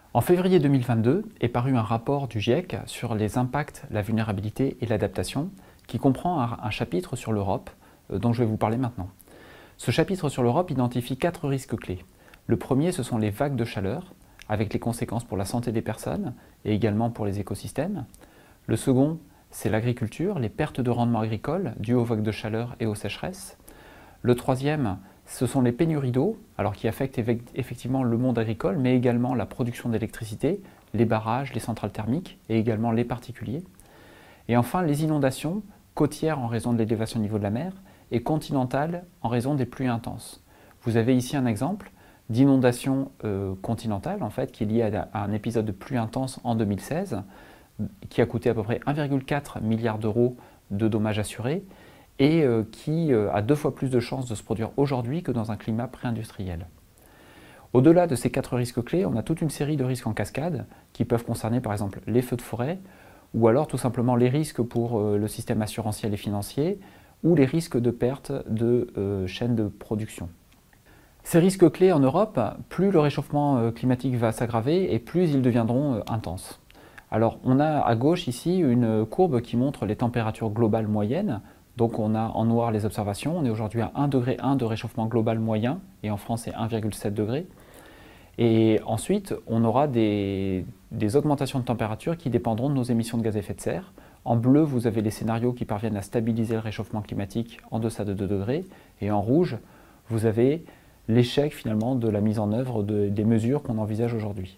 En février 2022 est paru un rapport du GIEC sur les impacts, la vulnérabilité et l'adaptation, qui comprend un chapitre sur l'Europe, dont je vais vous parler maintenant. Ce chapitre sur l'Europe identifie 4 risques clés. Le premier, ce sont les vagues de chaleur, avec les conséquences pour la santé des personnes et également pour les écosystèmes. Le second, c'est l'agriculture, les pertes de rendement agricole dues aux vagues de chaleur et aux sécheresses. Le troisième, ce sont les pénuries d'eau, alors qui affectent effectivement le monde agricole, mais également la production d'électricité, les barrages, les centrales thermiques et également les particuliers. Et enfin, les inondations, côtières en raison de l'élévation du niveau de la mer et continentales en raison des pluies intenses. Vous avez ici un exemple d'inondation continentale, en fait, qui est liée à un épisode de pluie intense en 2016, qui a coûté à peu près 1,4 milliard d'euros de dommages assurés, et qui a 2 fois plus de chances de se produire aujourd'hui que dans un climat pré-industriel. Au-delà de ces 4 risques clés, on a toute une série de risques en cascade qui peuvent concerner par exemple les feux de forêt, ou alors tout simplement les risques pour le système assurantiel et financier, ou les risques de perte de chaînes de production. Ces risques clés en Europe, plus le réchauffement climatique va s'aggraver et plus ils deviendront intenses. Alors on a à gauche ici une courbe qui montre les températures globales moyennes. Donc on a en noir les observations, on est aujourd'hui à 1,1 degré de réchauffement global moyen, et en France c'est 1,7 degré. Et ensuite, on aura des augmentations de température qui dépendront de nos émissions de gaz à effet de serre. En bleu, vous avez les scénarios qui parviennent à stabiliser le réchauffement climatique en deçà de 2 degrés. Et en rouge, vous avez l'échec finalement de la mise en œuvre des mesures qu'on envisage aujourd'hui.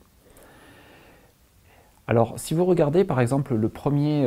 Alors, si vous regardez par exemple le premier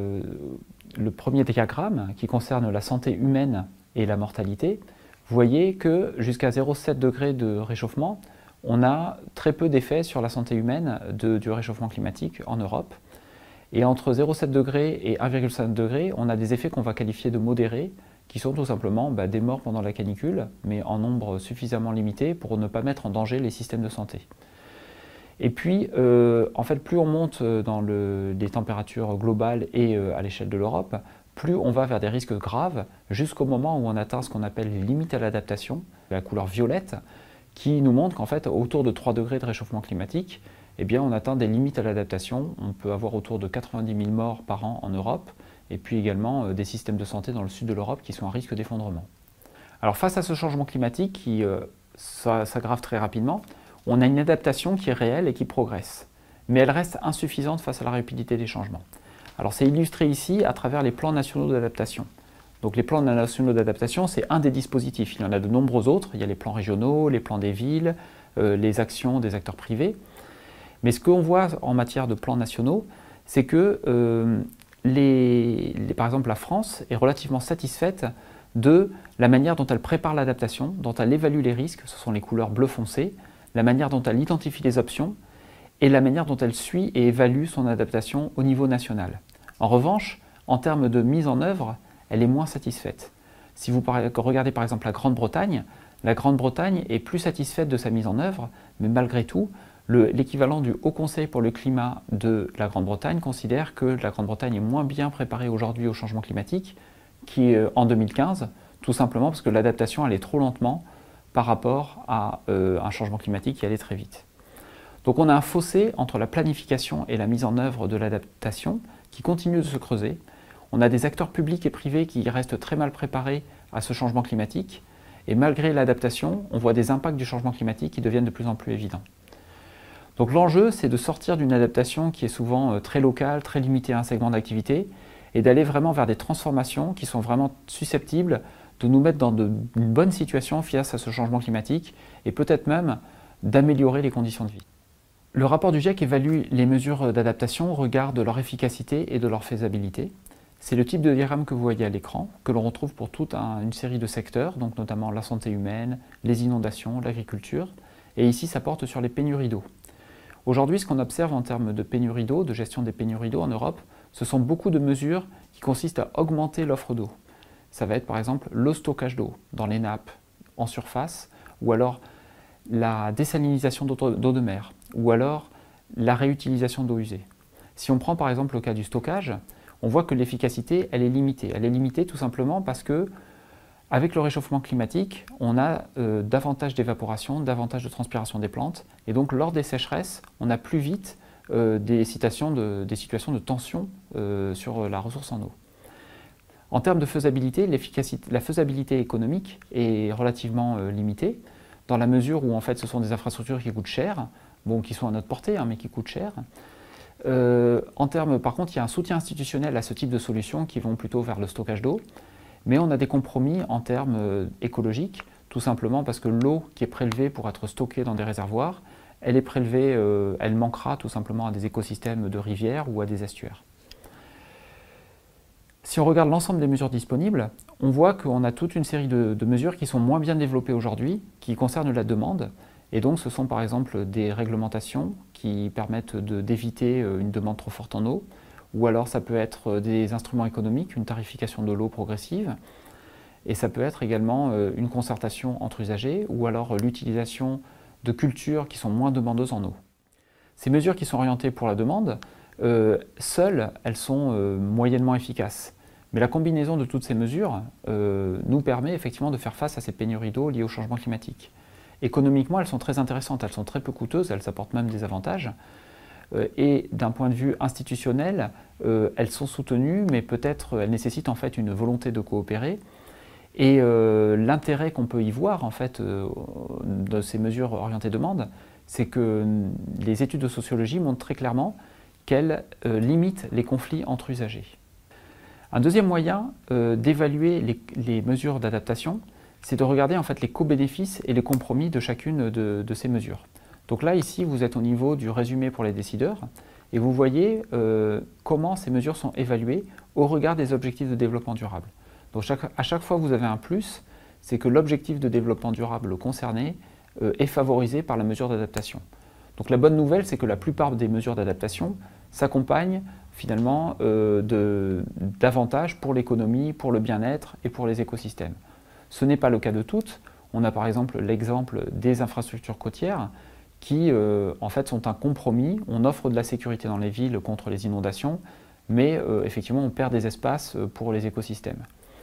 diagramme qui concerne la santé humaine et la mortalité, vous voyez que jusqu'à 0,7 degré de réchauffement, on a très peu d'effets sur la santé humaine du réchauffement climatique en Europe. Et entre 0,7 degré et 1,5 degré, on a des effets qu'on va qualifier de modérés, qui sont tout simplement des morts pendant la canicule, mais en nombre suffisamment limité pour ne pas mettre en danger les systèmes de santé. Et puis, en fait, plus on monte dans les températures globales et à l'échelle de l'Europe, plus on va vers des risques graves, jusqu'au moment où on atteint ce qu'on appelle les limites à l'adaptation, la couleur violette, qui nous montre qu'en fait, autour de 3 degrés de réchauffement climatique, eh bien, on atteint des limites à l'adaptation. On peut avoir autour de 90 000 morts par an en Europe, et puis également des systèmes de santé dans le sud de l'Europe qui sont à risque d'effondrement. Alors face à ce changement climatique qui s'aggrave très rapidement, on a une adaptation qui est réelle et qui progresse, mais elle reste insuffisante face à la rapidité des changements. Alors c'est illustré ici à travers les plans nationaux d'adaptation. Donc les plans nationaux d'adaptation, c'est un des dispositifs. Il y en a de nombreux autres. Il y a les plans régionaux, les plans des villes, les actions des acteurs privés. Mais ce qu'on voit en matière de plans nationaux, c'est que par exemple la France est relativement satisfaite de la manière dont elle prépare l'adaptation, dont elle évalue les risques, ce sont les couleurs bleu foncé, la manière dont elle identifie les options et la manière dont elle suit et évalue son adaptation au niveau national. En revanche, en termes de mise en œuvre, elle est moins satisfaite. Si vous regardez par exemple la Grande-Bretagne est plus satisfaite de sa mise en œuvre, mais malgré tout, l'équivalent du Haut Conseil pour le climat de la Grande-Bretagne considère que la Grande-Bretagne est moins bien préparée aujourd'hui au changement climatique qu'en 2015, tout simplement parce que l'adaptation allait trop lentement par rapport à un changement climatique qui allait très vite. Donc on a un fossé entre la planification et la mise en œuvre de l'adaptation qui continue de se creuser. On a des acteurs publics et privés qui restent très mal préparés à ce changement climatique, et malgré l'adaptation, on voit des impacts du changement climatique qui deviennent de plus en plus évidents. Donc l'enjeu, c'est de sortir d'une adaptation qui est souvent très locale, très limitée à un segment d'activité, et d'aller vraiment vers des transformations qui sont vraiment susceptibles de nous mettre dans une bonne situation face à ce changement climatique, et peut-être même d'améliorer les conditions de vie. Le rapport du GIEC évalue les mesures d'adaptation au regard de leur efficacité et de leur faisabilité. C'est le type de diagramme que vous voyez à l'écran, que l'on retrouve pour toute une série de secteurs, donc notamment la santé humaine, les inondations, l'agriculture, et ici ça porte sur les pénuries d'eau. Aujourd'hui, ce qu'on observe en termes de pénurie d'eau, de gestion des pénuries d'eau en Europe, ce sont beaucoup de mesures qui consistent à augmenter l'offre d'eau. Ça va être par exemple le stockage d'eau dans les nappes, en surface, ou alors la désalinisation d'eau de mer, ou alors la réutilisation d'eau usée. Si on prend par exemple le cas du stockage, on voit que l'efficacité, elle est limitée. Elle est limitée tout simplement parce que Avec le réchauffement climatique, on a davantage d'évaporation, davantage de transpiration des plantes, et donc lors des sécheresses, on a plus vite des situations de tension sur la ressource en eau. En termes de faisabilité, la faisabilité économique est relativement limitée, dans la mesure où en fait ce sont des infrastructures qui coûtent cher, bon, qui sont à notre portée, hein, mais qui coûtent cher. Par contre, il y a un soutien institutionnel à ce type de solutions qui vont plutôt vers le stockage d'eau. Mais on a des compromis en termes écologiques, tout simplement parce que l'eau qui est prélevée pour être stockée dans des réservoirs, elle est prélevée, elle manquera tout simplement à des écosystèmes de rivières ou à des estuaires. Si on regarde l'ensemble des mesures disponibles, on voit qu'on a toute une série de mesures qui sont moins bien développées aujourd'hui, qui concernent la demande. Et donc ce sont par exemple des réglementations qui permettent d'éviter une demande trop forte en eau, ou alors ça peut être des instruments économiques, une tarification de l'eau progressive, et ça peut être également une concertation entre usagers, ou alors l'utilisation de cultures qui sont moins demandeuses en eau. Ces mesures qui sont orientées pour la demande, seules, elles sont moyennement efficaces. Mais la combinaison de toutes ces mesures nous permet effectivement de faire face à ces pénuries d'eau liées au changement climatique. Économiquement, elles sont très intéressantes, elles sont très peu coûteuses, elles apportent même des avantages. Et d'un point de vue institutionnel, elles sont soutenues, mais peut-être elles nécessitent en fait une volonté de coopérer. Et l'intérêt qu'on peut y voir en fait de ces mesures orientées demande, c'est que les études de sociologie montrent très clairement qu'elles limitent les conflits entre usagers. Un deuxième moyen d'évaluer les mesures d'adaptation, c'est de regarder en fait les co-bénéfices et les compromis de chacune de ces mesures. Donc là, ici, vous êtes au niveau du résumé pour les décideurs et vous voyez comment ces mesures sont évaluées au regard des objectifs de développement durable. Donc à chaque fois que vous avez un plus, c'est que l'objectif de développement durable concerné est favorisé par la mesure d'adaptation. Donc la bonne nouvelle, c'est que la plupart des mesures d'adaptation s'accompagnent finalement d'avantages pour l'économie, pour le bien-être et pour les écosystèmes. Ce n'est pas le cas de toutes. On a par exemple l'exemple des infrastructures côtières qui en fait sont un compromis. On offre de la sécurité dans les villes contre les inondations, mais effectivement on perd des espaces pour les écosystèmes.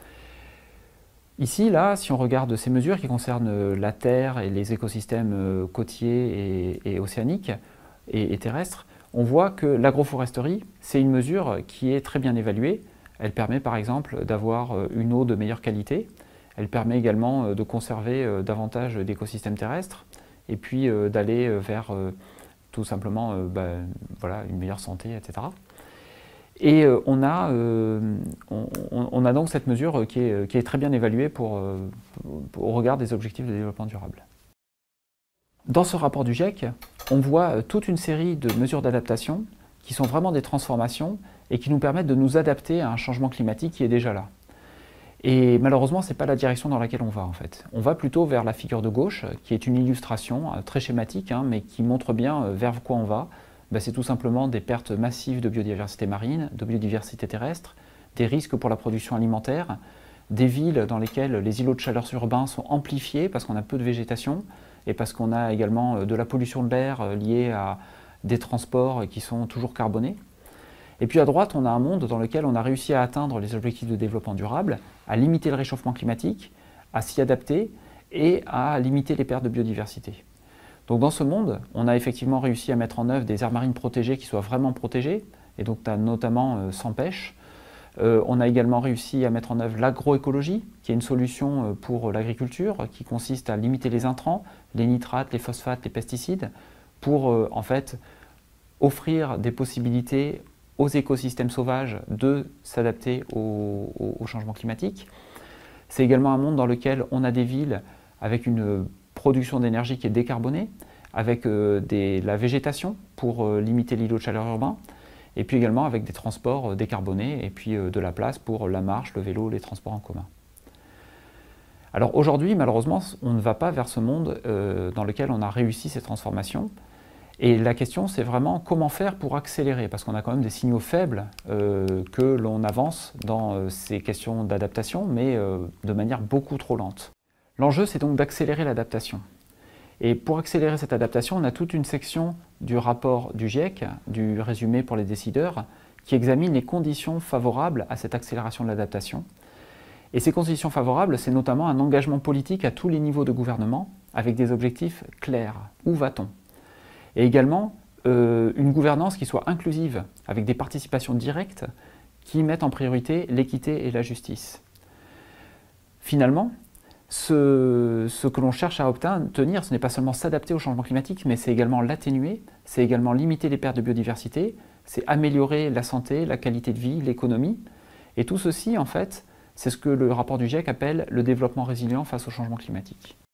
Ici, là, si on regarde ces mesures qui concernent la terre et les écosystèmes côtiers et océaniques et terrestres, on voit que l'agroforesterie, c'est une mesure qui est très bien évaluée. Elle permet par exemple d'avoir une eau de meilleure qualité. Elle permet également de conserver davantage d'écosystèmes terrestres et puis d'aller vers tout simplement voilà, une meilleure santé, etc. Et on a donc cette mesure qui est très bien évaluée au regard des objectifs de développement durable. Dans ce rapport du GIEC, on voit toute une série de mesures d'adaptation qui sont vraiment des transformations et qui nous permettent de nous adapter à un changement climatique qui est déjà là. Et malheureusement, ce n'est pas la direction dans laquelle on va en fait. On va plutôt vers la figure de gauche, qui est une illustration très schématique, hein, mais qui montre bien vers quoi on va. C'est tout simplement des pertes massives de biodiversité marine, de biodiversité terrestre, des risques pour la production alimentaire, des villes dans lesquelles les îlots de chaleur urbains sont amplifiés parce qu'on a peu de végétation et parce qu'on a également de la pollution de l'air liée à des transports qui sont toujours carbonés. Et puis à droite, on a un monde dans lequel on a réussi à atteindre les objectifs de développement durable, à limiter le réchauffement climatique, à s'y adapter et à limiter les pertes de biodiversité. Donc dans ce monde, on a effectivement réussi à mettre en œuvre des aires marines protégées qui soient vraiment protégées, et donc notamment sans pêche. On a également réussi à mettre en œuvre l'agroécologie, qui est une solution pour l'agriculture, qui consiste à limiter les intrants, les nitrates, les phosphates, les pesticides, pour en fait offrir des possibilités aux écosystèmes sauvages de s'adapter au changement climatique. C'est également un monde dans lequel on a des villes avec une production d'énergie qui est décarbonée, avec la végétation pour limiter l'îlot de chaleur urbain, et puis également avec des transports décarbonés, et puis de la place pour la marche, le vélo, les transports en commun. Alors aujourd'hui, malheureusement, on ne va pas vers ce monde dans lequel on a réussi ces transformations. Et la question, c'est vraiment comment faire pour accélérer, parce qu'on a quand même des signaux faibles que l'on avance dans ces questions d'adaptation, mais de manière beaucoup trop lente. L'enjeu, c'est donc d'accélérer l'adaptation. Et pour accélérer cette adaptation, on a toute une section du rapport du GIEC, du résumé pour les décideurs, qui examine les conditions favorables à cette accélération de l'adaptation. Et ces conditions favorables, c'est notamment un engagement politique à tous les niveaux de gouvernement, avec des objectifs clairs. Où va-t-on? Et également, une gouvernance qui soit inclusive, avec des participations directes qui mettent en priorité l'équité et la justice. Finalement, ce que l'on cherche à obtenir, ce n'est pas seulement s'adapter au changement climatique, mais c'est également l'atténuer, c'est également limiter les pertes de biodiversité, c'est améliorer la santé, la qualité de vie, l'économie. Et tout ceci, en fait, c'est ce que le rapport du GIEC appelle le développement résilient face au changement climatique.